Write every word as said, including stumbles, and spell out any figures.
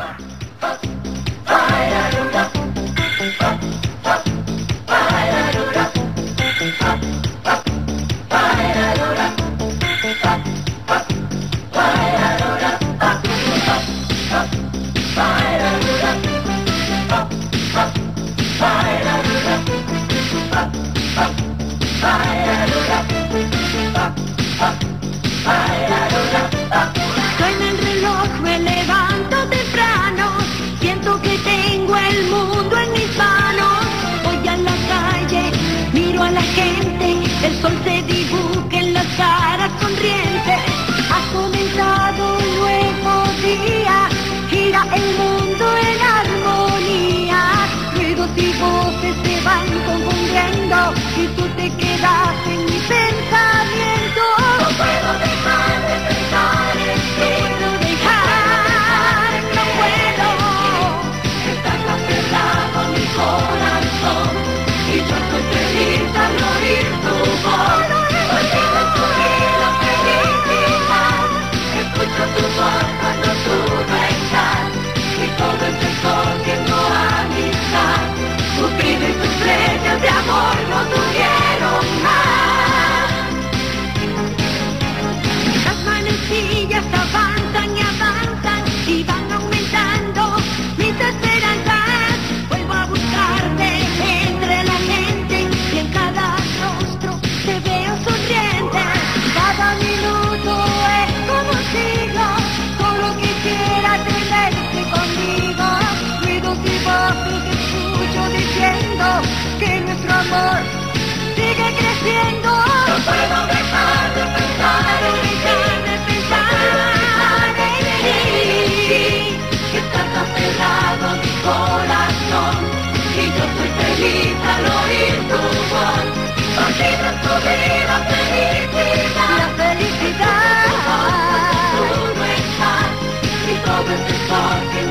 Suena el reloj, me levanto temprano, siento que tengo el mundo en mis manos. Voy a la calle, miro a la gente, el sol se dibuja en las caras sonrientes. Ha comenzado un nuevo día, gira el mundo en armonía. Ruidos y voces se van confundiendo y tú te quedas en mi pensamiento. No puedo dejar de pensar en ti, no puedo dejar, no puedo. Estás aferrado a mi corazón y yo estoy feliz al oír tu voz. Olvida tu vida, felicidad, escucho tu voz cuando tú no estás y todo empezó siendo amistad. Tu vida y tus leyes de amor no tuvieron más. Las manecillas avanzan y avanzan y van aumentando mis esperanzas. Vuelvo a buscarte entre la gente y en cada rostro te veo sonriente. Cada minuto es como un siglo, solo quisiera tenerte conmigo. Ruidos y voces escucho diciendo que nuestro amor sigue creciendo. No puedo dejar de pensar en ti, de pensar en ti. Que estás aferrado a mi corazón y yo soy feliz al oír tu voz. Olvida tu vida, felicidad, la felicidad. Tú no estás y todo empezó.